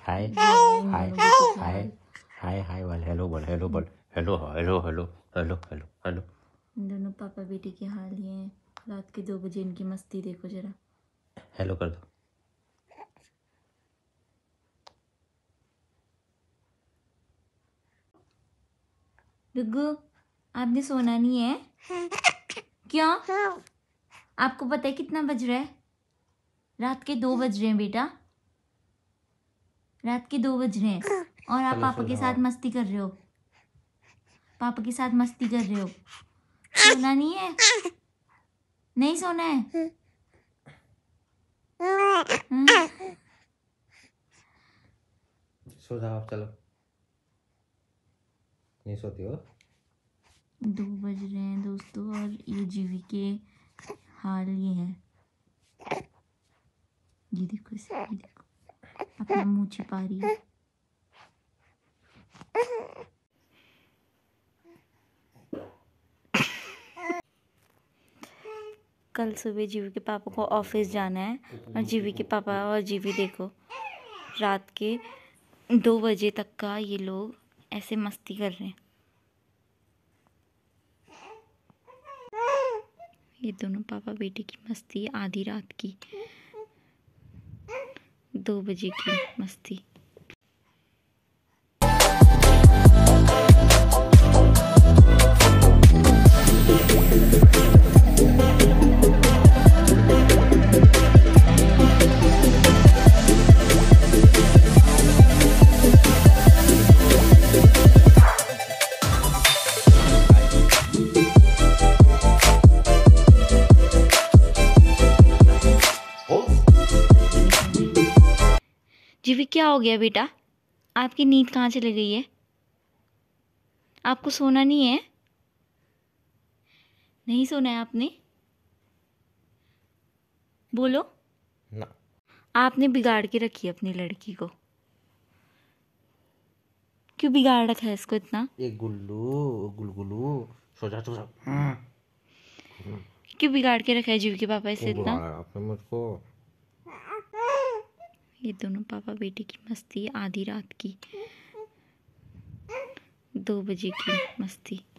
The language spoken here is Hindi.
हाय हाय हाय हाय हाय बोल, हेलो बोल, हेलो बोल, hello hello hello hello hello hello. इन दोनों पापा बेटी के हाल ये हैं। रात के 2 बजे इनकी मस्ती देखो जरा। हेलो कर दो। डुग्गू, आपने सोना नहीं है? क्यों? आपको पता है कितना बज रहा है? रात के 2 बज रहे हैं बेटा, रात के 2 बज रहे हैं और आप पापा के साथ मस्ती कर रहे हो। पापा के साथ मस्ती कर रहे हो। सोना नहीं है? नहीं सोना है? सो जाओ, चलो। नहीं सोती हो? 2 बज रहे हैं दोस्तों और ये जीवी के हाल ये है। ये देखो इसे, ये देखो अपना मुंह छिपा रही है। कल सुबह जीवी के पापा को ऑफिस जाना है और जीवी के पापा और जीवी देखो रात के 2 बजे तक का ये लोग ऐसे मस्ती कर रहे हैं। ये दोनों पापा बेटी की मस्ती आधी रात की 2 बजे की मस्ती। जीवी क्या हो गया बेटा? आपकी नींद कहाँ चली गई है? आपको सोना नहीं है? नहीं सोना है आपने? बोलो ना। आपने बिगाड़ के रखी है अपनी लड़की को। क्यों बिगाड़ रखा है इसको इतना? ये गुल्लू गुलगुलू, सो जा, सो जा। क्यों बिगाड़ के रखा है जीवी के पापा इसे इतना? आपने मुझको। ये दोनों पापा बेटी की मस्ती आधी रात की 2 बजे की मस्ती।